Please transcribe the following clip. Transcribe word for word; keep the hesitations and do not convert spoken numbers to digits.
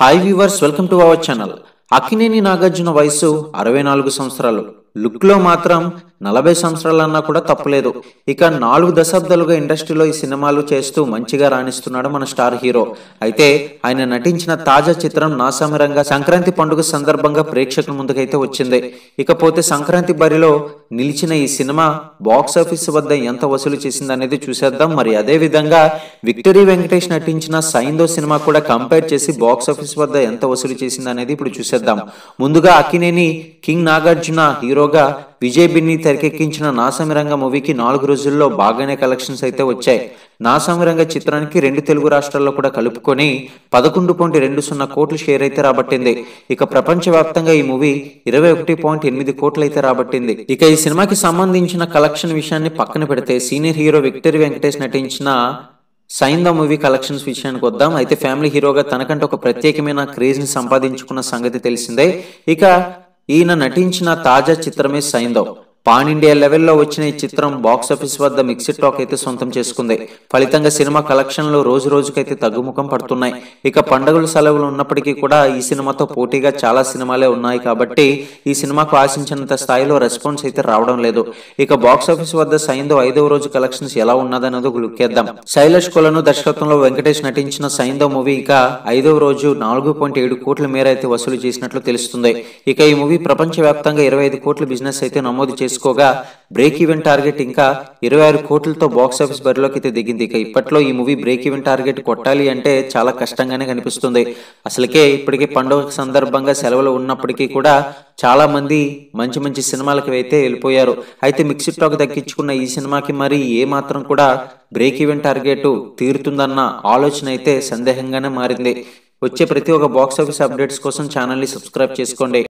Hi viewers, welcome to our channel. Akkineni Nagarjuna వయసు అరవై నాలుగు సంవత్సరాలు. లుక్ లో మాత్రం నలభై సంవత్సరాలన్నా కూడా తప్పలేదు. ఇక నాలుగు దశాబ్దాలుగా ఇండస్ట్రీలో ఈ సినిమాలు చేస్తూ మంచిగా రాణిస్తున్నాడు మన స్టార్ హీరో. అయితే ఆయన నటించిన తాజా చిత్రం నాసామిరంగా సంక్రాంతి పండుగ సందర్భంగా ప్రేక్షకుల ముందుకైతే వచ్చింది. ఇకపోతే సంక్రాంతి బరిలో నిలిచిన ఈ సినిమా బాక్స్ ఆఫీస్ వద్ద ఎంత వసూలు చేసింది అనేది చూసేద్దాం. మరి అదే విధంగా విక్టరీ వెంకటేష్ నటించిన సైందో సినిమా కూడా కంపేర్ చేసి బాక్స్ ఆఫీస్ వద్ద ఎంత వసూలు చేసింది అనేది ఇప్పుడు చూసేద్దాం. ముందుగా అక్కినేని కింగ్ నాగార్జున హీరోగా విజయ్ బిన్ని తెరకెక్కించిన నాసామిరంగ మూవీకి నాలుగు రోజుల్లో బాగానే కలెక్షన్స్ అయితే వచ్చాయి. నాసామిరంగ చిత్రానికి రెండు తెలుగు రాష్ట్రాల్లో కూడా కలుపుకొని పదకొండు పాయింట్ రెండు సున్నా కోట్ల షేర్ అయితే రాబట్టింది. ఇక ప్రపంచవ్యాప్తంగా ఈ మూవీ ఇరవై ఒకటి పాయింట్ ఎనిమిది కోట్లు అయితే రాబట్టింది. ఇక ఈ సినిమాకి సంబంధించిన కలెక్షన్ విషయాన్ని పక్కన పెడితే సీనియర్ హీరో విక్టరీ వెంకటేష్ నటించిన సైందో మూవీ కలెక్షన్స్ విషయానికి వద్దాం. అయితే ఫ్యామిలీ హీరోగా తనకంటే ఒక ప్రత్యేకమైన క్రేజ్ ని సంపాదించుకున్న సంగతి తెలిసిందే. ఇక ఈయన నటించిన తాజా చిత్రమే సైందో. పాన్ ఇండియా లెవెల్లో వచ్చిన ఈ చిత్రం బాక్స్ ఆఫీస్ వద్ద మిక్స్డ్ టాక్ అయితే సొంతం చేసుకుంది. ఫలితంగా సినిమా కలెక్షన్లు రోజు రోజుకైతే తగ్గుముఖం పడుతున్నాయి. ఇక పండుగల సెలవులు ఉన్నప్పటికీ కూడా ఈ సినిమాతో పోటీగా చాలా సినిమాలే ఉన్నాయి కాబట్టి ఈ సినిమాకు ఆశించినంత స్థాయిలో రెస్పాన్స్ అయితే రావడం లేదు. ఇక బాక్స్ ఆఫీస్ వద్ద సైందో ఐదవ రోజు కలెక్షన్స్ ఎలా ఉన్నదన్నది ఒక లుక్ వేద్దాం. శైలేష్ కొలను దర్శకత్వంలో వెంకటేష్ నటించిన సైందో మూవీ ఇక ఐదవ రోజు నాలుగు పాయింట్ ఏడు కోట్ల మేర అయితే వసూలు చేసినట్లు తెలుస్తుంది. ఇక ఈ మూవీ ప్రపంచవ్యాప్తంగా ఇరవై ఐదు కోట్ల బిజినెస్ అయితే నమోదు చేసుకోగా బ్రేక్ ఈవెన్ టార్గెట్ ఇంకా ఇరవై ఆరు కోట్లతో బాక్స్ ఆఫీస్ బరిలోకి అయితే దిగింది. ఇక ఇప్పట్లో ఈ మూవీ బ్రేక్ ఈవెన్ టార్గెట్ కొట్టాలి అంటే చాలా కష్టంగానే కనిపిస్తుంది. అసలుకే ఇప్పటికే పండుగ సందర్భంగా సెలవులు ఉన్నప్పటికీ కూడా చాలా మంది మంచి మంచి సినిమాలకు అయితే వెళ్ళిపోయారు. అయితే మిక్స్డ్ టాక్ దక్కించుకున్న ఈ సినిమాకి మరి ఏ మాత్రం కూడా బ్రేక్ ఈవెన్ టార్గెట్ తీరుతుందన్న ఆలోచన అయితే సందేహంగానే మారింది. వచ్చే ప్రతి ఒక్క బాక్స్ ఆఫీస్ అప్డేట్స్ కోసం ఛానల్ని సబ్స్క్రైబ్ చేసుకోండి.